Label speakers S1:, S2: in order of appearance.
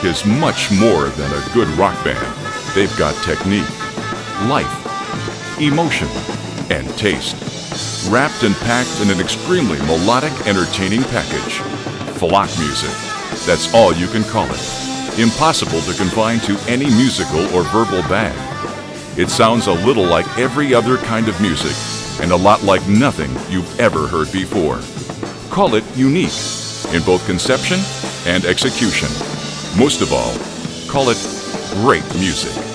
S1: is much more than a good rock band. They've got technique, life, emotion, and taste. Wrapped and packed in an extremely melodic, entertaining package. Flock music. That's all you can call it. Impossible to confine to any musical or verbal bag. It sounds a little like every other kind of music, and a lot like nothing you've ever heard before. Call it unique, in both conception and execution. Most of all, call it great music.